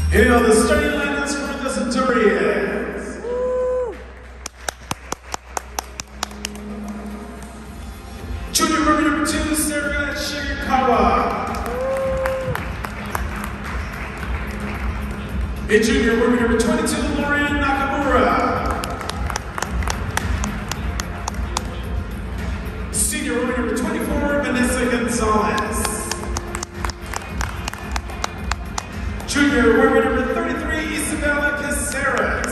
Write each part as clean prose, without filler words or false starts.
Hail the starting lineups for the Centurions. Junior rookie number 2, Sarah Shigakawa. And junior rookie number 22, Lauren Nakamura. Senior rookie number 24, Vanessa Gonzalez. Junior rookie number 33, Isabella Caceres.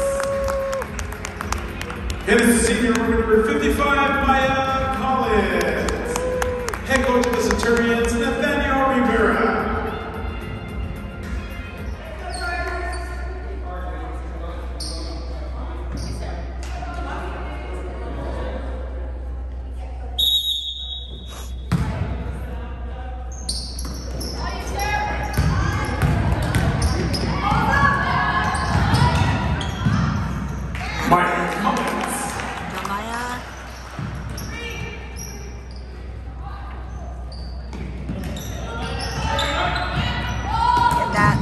And senior rookie number 55, Maya Collins. Head coach of the Centurions, Nathaniel Rivera. Maya Collins. Maya. Get that.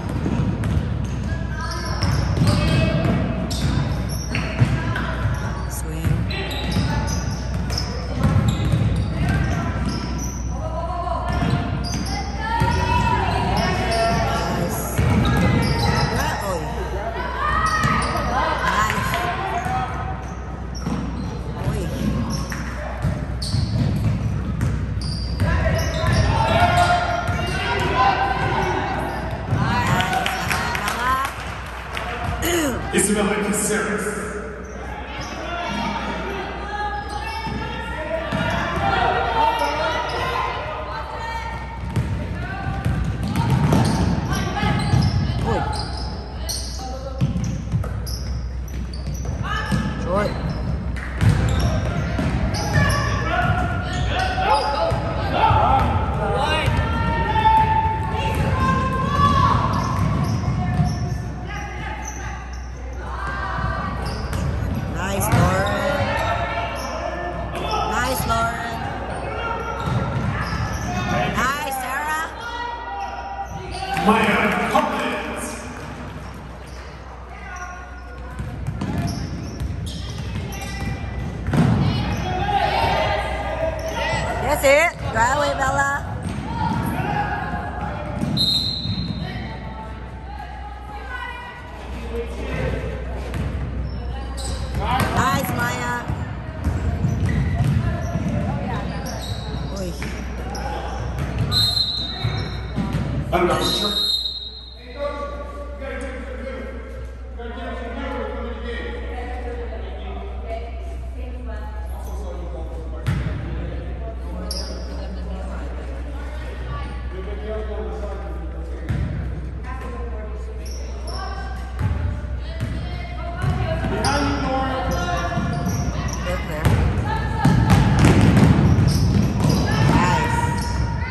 Swing. Nice. Uh-oh. Nice. Oi. Isabella Caceres. Short. Nice, Lauren. Nice, Lauren. Nice, Sarah. Maya Collins. That's it. Drive away, Bella. Nice, Maya. Oi. I'm not sure. They're clear. Nice.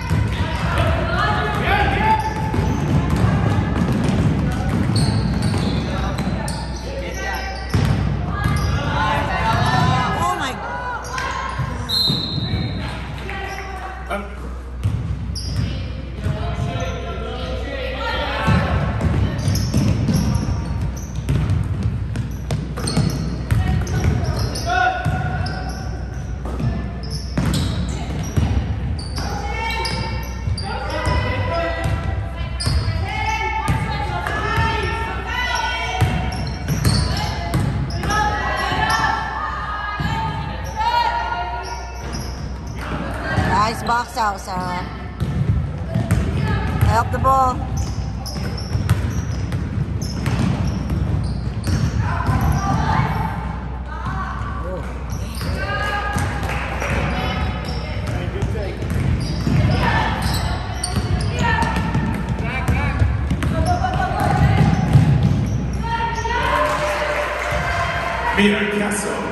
Oh my. Nice box out, Sarah. Help the ball. Mia Castle.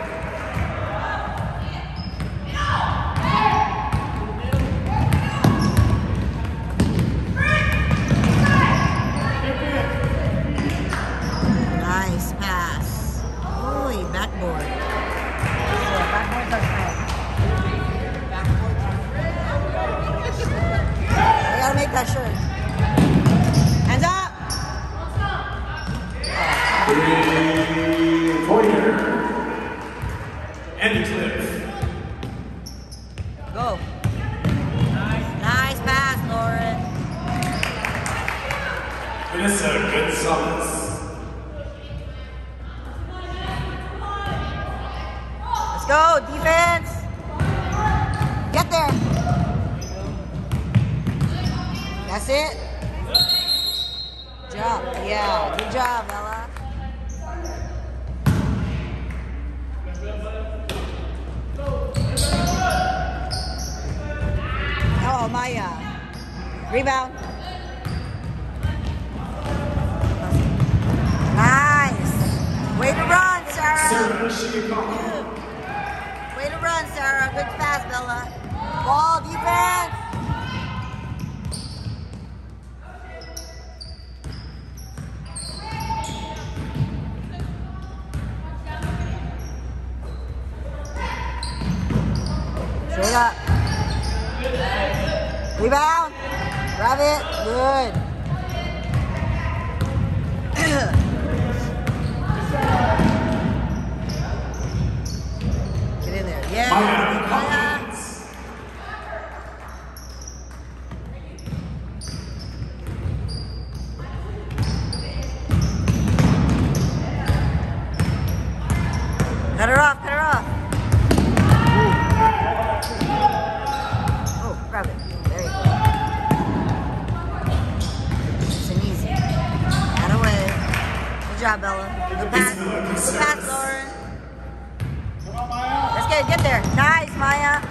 Nice pass. Oi, backboard. Backboard touchdown. I gotta make that shirt. Hands up! Vanessa Gonzalez. Let's go, defense. Get there. That's it. Good job. Yeah, good job, Ella. Oh, Maya. Rebound. Nice. Way to run, Sarah. Sarah Shigekama. Way to run, Sarah. Good pass, Bella. Ball defense. Straight up. Rebound. Grab it. Good. Get in there. Yeah. Maya. Cut her off. Cut her off. Oh, grab it. There you go. It's an easy. That away. Good job, Bella. Good pass. Good pass, Lauren. Let's get there. Nice, Maya.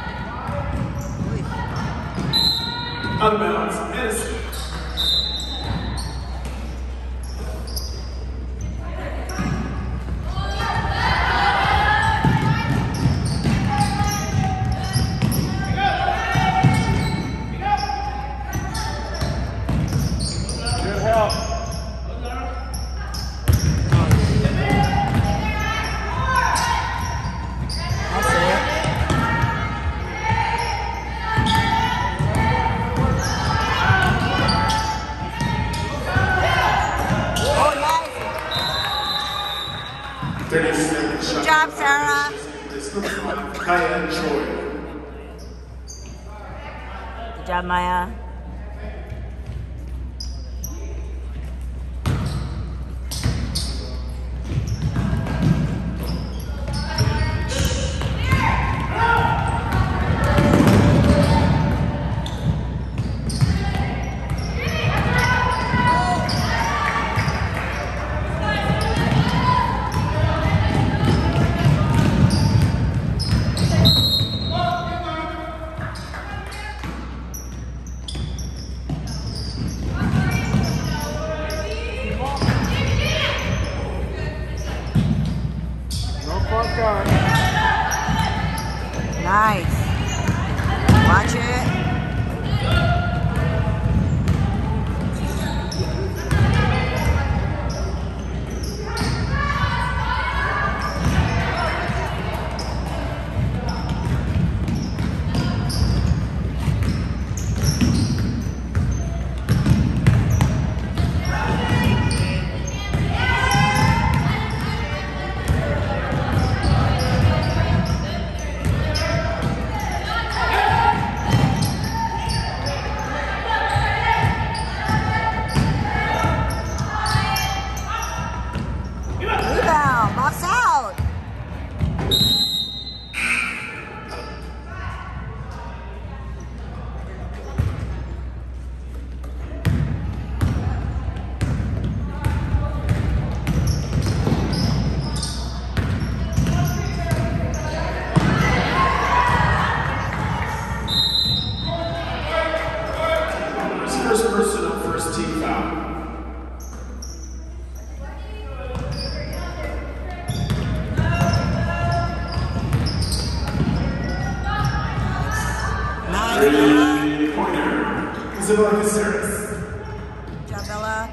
Out of bounds. Edison. Good job, Sarah. Kaya Choi. Good job, Maya. Nice. Watch it. Rebound. Box out. First person on first team foul. Three-pointer. Isabella Caceres. Good job, Bella.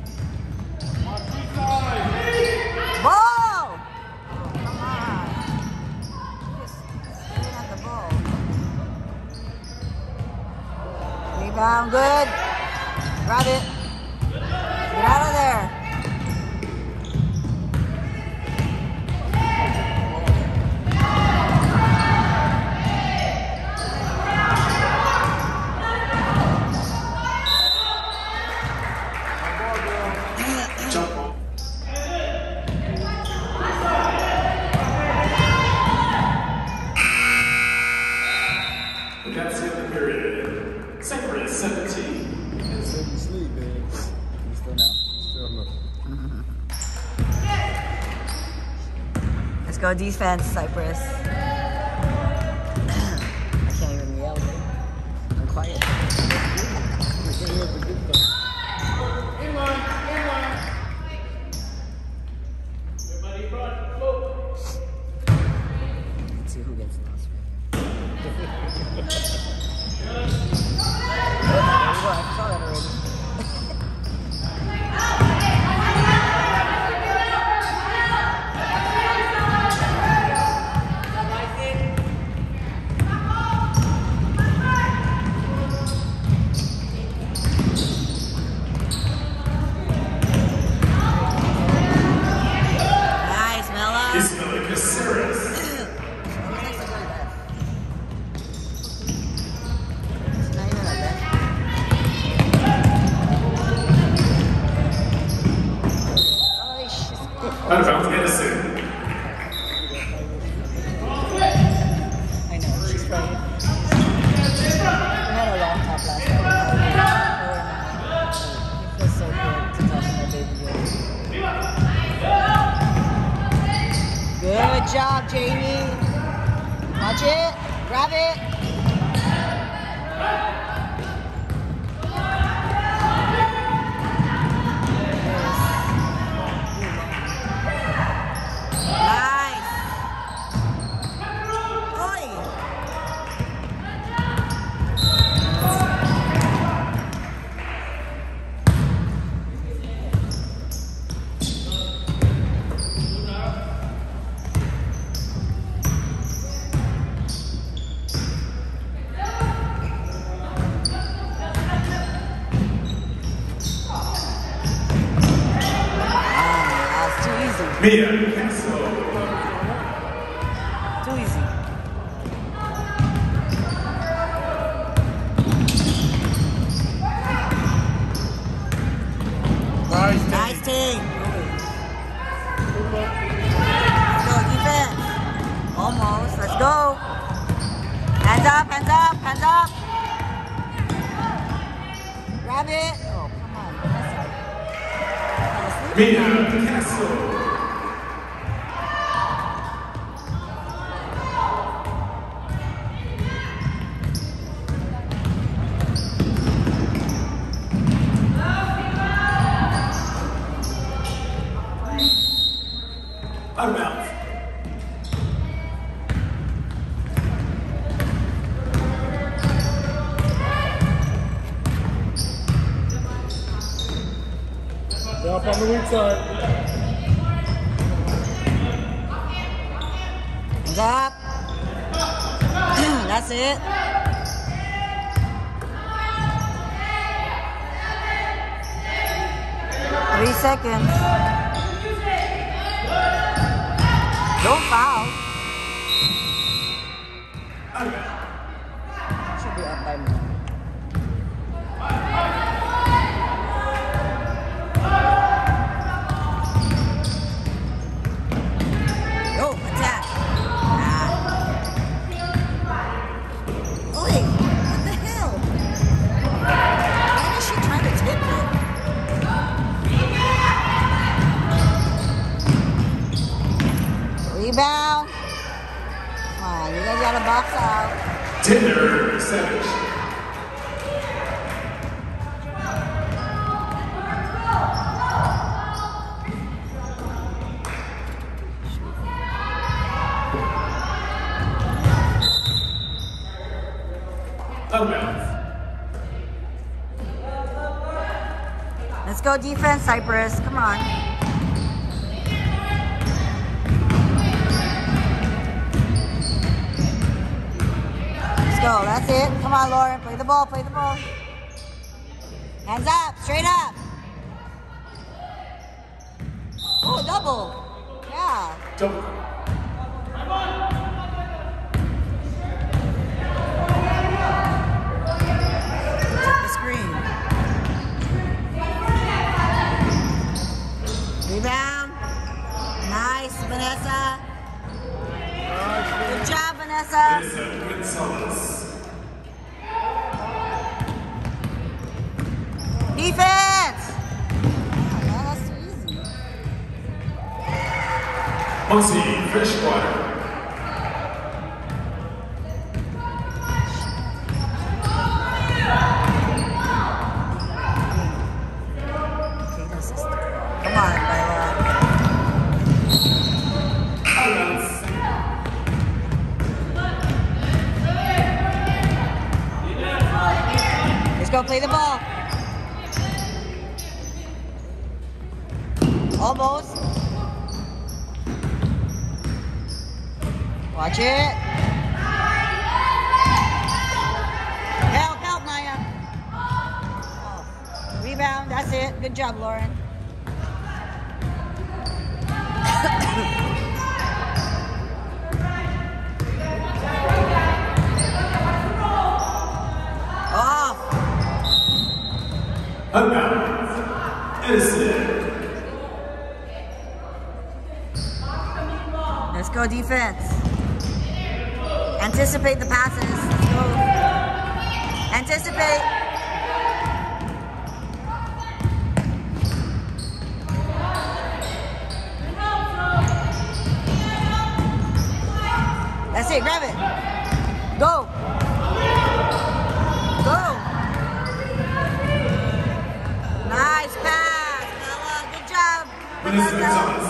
Ball! Oh, come on. Just aiming at the ball. Rebound, good. Grab it. Get out of there. Cyprus 17. It's in sleep, man. You still know. Still know. Let's go defense, Cyprus. I can't even yell. I'm quiet. Let's see who gets lost right here. I saw that already. Out of bounds, Edison. I know, she's right. We had a long talk last night. It feels so good to talk to my baby girl. Good job, Jamie. Watch it. Grab it. Mia Castle. Too easy. Nice team. Let's go, defense. Almost. Let's go. Hands up, hands up, hands up. Grab it. Oh, come on. Mia Castle. Out of bounds. Up on the weak side. Hands up. That's it. Three seconds. Don't foul. Should be up by more. Go, attack. Oi, what the hell? Why is she trying to tip it? Rebound. Come on, you guys gotta box out. Tinder Savage. Let's go defense, Cyprus. Come on. Let's go. That's it. Come on, Lauren. Play the ball. Play the ball. Hands up. Straight up. Oh, double. Yeah. Double. Check the screen. Rebound. Nice, Vanessa. Good job, Vanessa. Gonzalez. defense! Oh, that's too easy. Muncie Freshwater. Come on, Bella. Let's go play the ball. Almost. Watch it. Help, Maya. Oh. Rebound, that's it. Good job, Lauren. Off. Unbound. Edison. Let's go defense. Anticipate the passes. Let's go. Anticipate. That's it, grab it. Go. Go. Nice pass, Bella. Good job. Vanessa Gonzalez.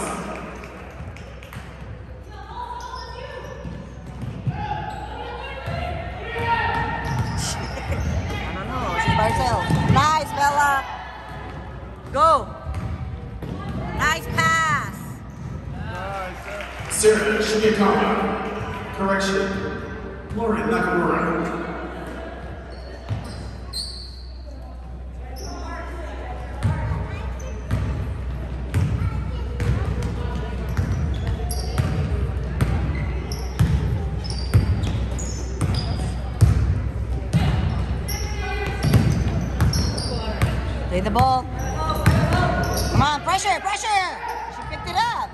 By herself. Nice, Bella. Go. Nice pass. Sarah Shigekama. Correction. Lauren Nakamura. Play the ball. Come on, pressure, pressure. She picked it up.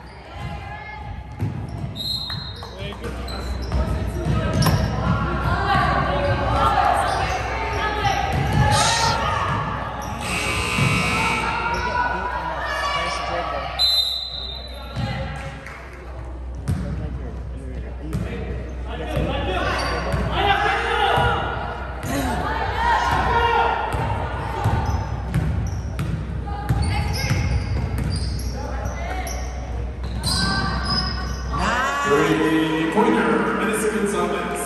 Three-pointer, Vanessa Gonzalez.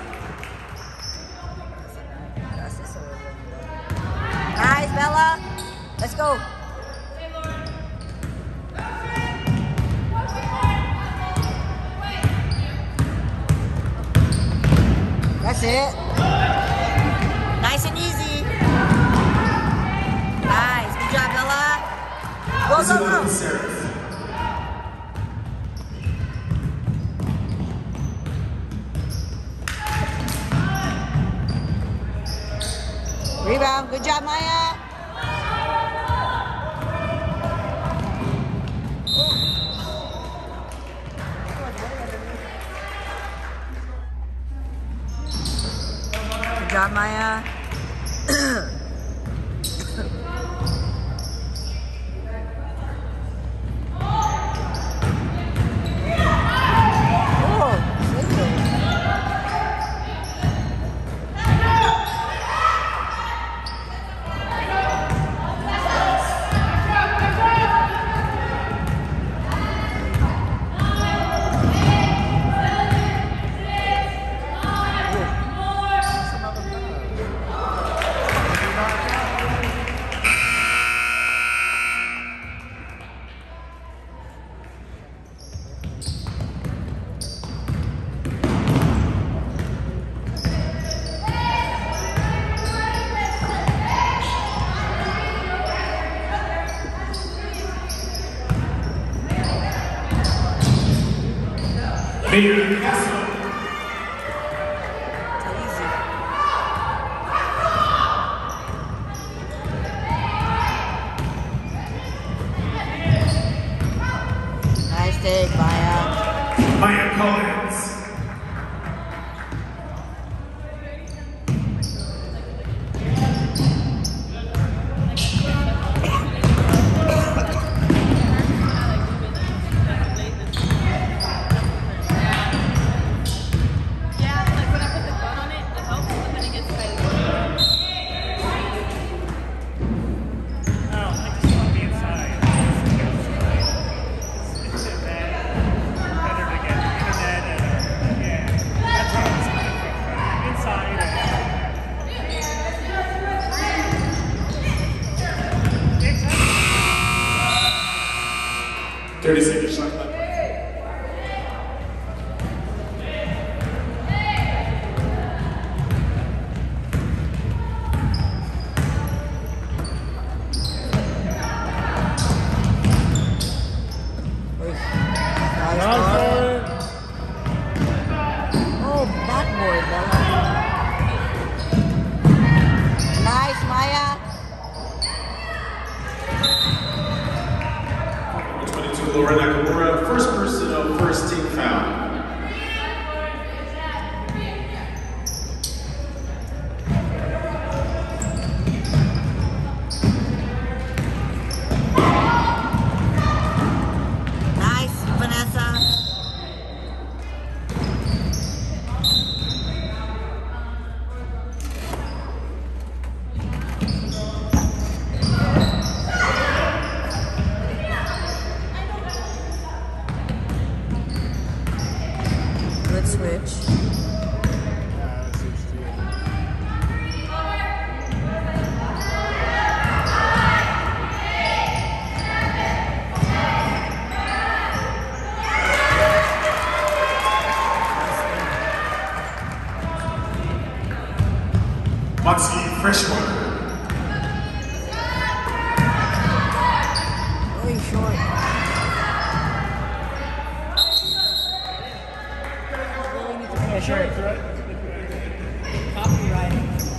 Nice, Bella. Let's go. That's it. Nice and easy. Nice. Good job, Bella. Go, go, go. Rebound. Good job, Maya. Good job, Maya. Mayor Castle. Nice take, Maya. Maya Collins. 30 seconds shot clock. Oh, backboard, Bella. Nice, Maya. 22, Laura Nakamura, first personal, first team foul. Nice, Vanessa. Good switch. Moxie Freshwater. Really short. Really need to pay a shirt. Copyright.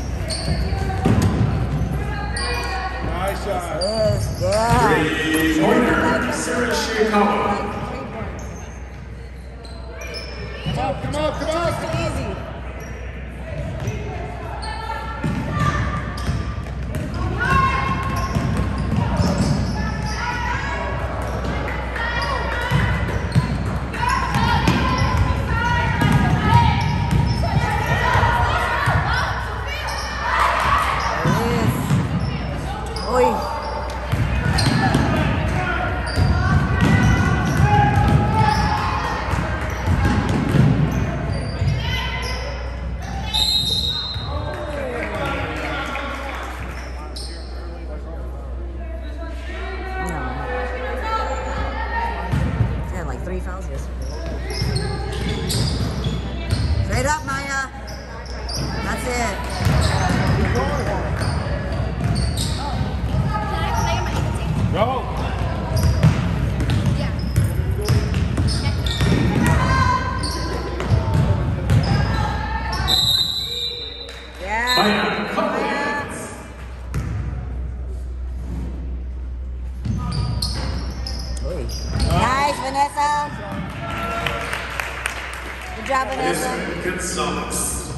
Nice shot. Yes, yeah. Winner, Sarah Shirakawa. Come on. Easy. Oi. She had like 3 fouls yesterday. Straight up, Maya. That's it. Go. Yeah. Maya Collins. Nice, Vanessa. Good job, Vanessa. Gonzalez.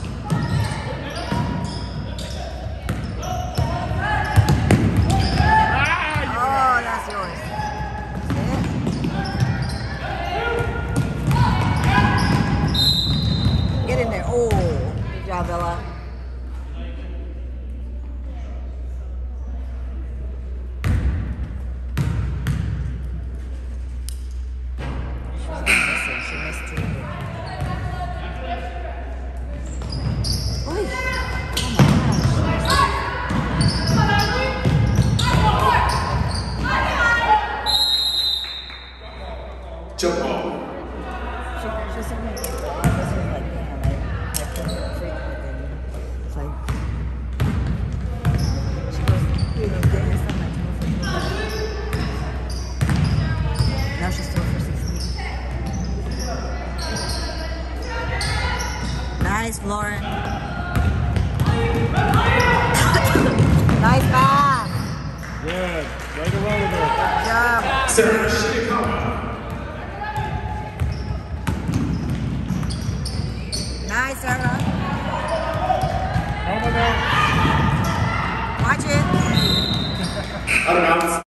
Oh, that's yours. Get in there. Oh, good job, Bella. She missed too. Oy. Jump ball. She sent me an email. I was like, damn, I couldn't freak with it. It's like, she goes, you know, getting this done like 12. Now she's still for 16. Nice, Lauren. Nice pass. Good. Right away with her. Good job. Sarah Shirakawa. Nice, Sarah. Over there. Watch it. Out of bounds.